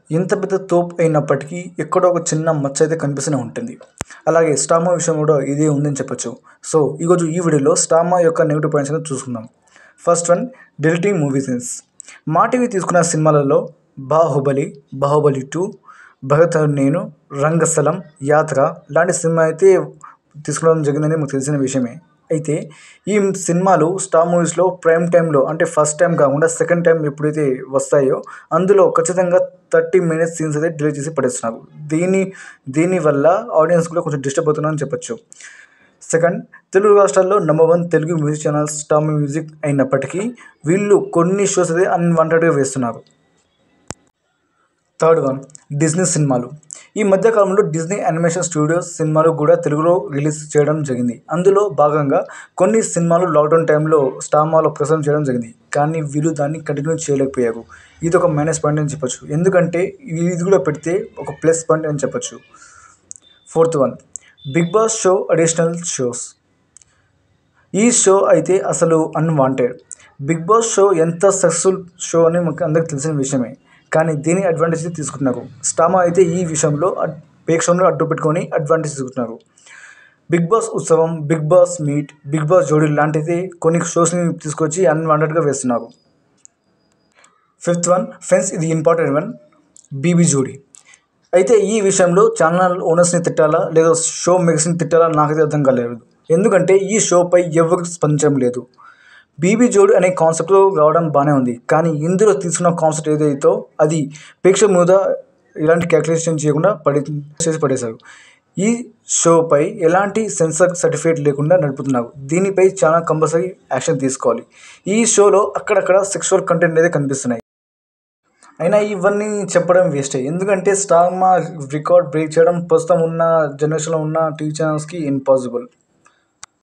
ఎంత పెద్ద తోపు అయినప్పటికీ ఎక్కడో ఒక చిన్న మచ్చ అయితే కనిపిస్తూనే ఉంటుంది. అలాగే స్టార్ మా విషయం కూడా ఇదే ఉందని చెప్పొచ్చు. సో ఈరోజు ఈ వీడియోలో స్టార్ మా యొక్క నెగిటివ్ పాయింట్స్ అనేది చూసుకుందాం. First one, deleting movie scenes. Maa TV తీసుకున్న సినిమాలలో బాహుబలి, బాహుబలి 2, భరత్ అనే నేను, రంగస్థలం, యాత్ర లాంటి సినిమా అయితే తీసుకోవడం జరిగిందని మాకు తెలిసిన విషయమే. అయితే ఈ సినిమాలు స్టార్ మూవీస్లో ప్రైమ్ టైంలో, అంటే ఫస్ట్ టైం కాకుండా సెకండ్ టైం ఎప్పుడైతే వస్తాయో అందులో ఖచ్చితంగా 30 minutes సీన్స్ అయితే డిలీట్ చేసి పడేస్తున్నారు. దీనివల్ల ఆడియన్స్ కూడా కొంచెం డిస్టర్బ్ అవుతున్నారని చెప్పొచ్చు. సెకండ్, తెలుగు రాష్ట్రాల్లో number 1 Telugu music channel star music అయినప్పటికీ వీళ్ళు కొన్ని షోస్ అయితే అన్వాంటెడ్గా వేస్తున్నారు. థర్డ్ వన్, డిజ్నీ సినిమాలు. ఈ మధ్యకాలంలో డిజ్నీ యానిమేషన్ స్టూడియోస్ సినిమాలు కూడా తెలుగులో రిలీజ్ చేయడం జరిగింది. అందులో భాగంగా కొన్ని సినిమాలు లాక్డౌన్ టైంలో స్టార్ మాలో ప్రసారం చేయడం జరిగింది. కానీ వీళ్ళు దాన్ని కంటిన్యూ చేయలేకపోయారు. ఇది ఒక మైనస్ పాయింట్ అని చెప్పొచ్చు. ఎందుకంటే ఇది కూడా పెడితే ఒక ప్లస్ పాయింట్ అని చెప్పొచ్చు. Fourth one, Bigg Boss show additional shows. ఈ షో అయితే అసలు అన్వాంటెడ్. బిగ్ బాస్ షో ఎంత సక్సెస్ఫుల్ షో అని మాకు అందరికి తెలిసిన విషయమే. కానీ దీని అడ్వాంటేజ్ తీసుకుంటున్నారు. స్టార్ మా అయితే ఈ విషయంలో ప్రేక్షకులను అడ్డు పెట్టుకొని అడ్వాంటేజ్ తీసుకుంటున్నారు. Bigg Boss Utsavam, Bigg Boss meet, Bigg Boss Jodi లాంటిది కొన్ని షోస్ని తీసుకొచ్చి అన్వాంటెడ్గా వేస్తున్నారు. ఫిఫ్త్ వన్, ఫ్రెండ్స్, ఇది ఇంపార్టెంట్ వన్, బీబీ జోడీ. అయితే ఈ విషయంలో ఛానల్ ఓనర్స్ని తిట్టాలా లేదా షో మేకర్స్ని తిట్టాలా నాకైతే అర్థం కాలేదు. ఎందుకంటే ఈ షోపై ఎవరికి స్పందించడం లేదు. బీబీ జోడి అనే కాన్సెప్ట్ రావడం బాగానే ఉంది. కానీ ఇందులో తీసుకున్న కాన్సెప్ట్ ఏదైతే అది ప్రేక్షకుల మీద ఎలాంటి క్యాల్కులేషన్ చేయకుండా పడేశారు. ఈ షోపై ఎలాంటి సెన్సార్ సర్టిఫికేట్ లేకుండా నడుపుతున్నారు. దీనిపై చాలా కంపల్సరీ యాక్షన్ తీసుకోవాలి. ఈ షోలో అక్కడక్కడ సెక్షువల్ కంటెంట్ అయితే కనిపిస్తున్నాయి. అయినా ఇవన్నీ చెప్పడం వేస్టే. ఎందుకంటే స్టార్ మా రికార్డ్ బ్రేక్ చేయడం ప్రస్తుతం ఉన్న జనరేషన్లో ఉన్న టీవీ ఛానల్స్కి ఇంపాసిబుల్.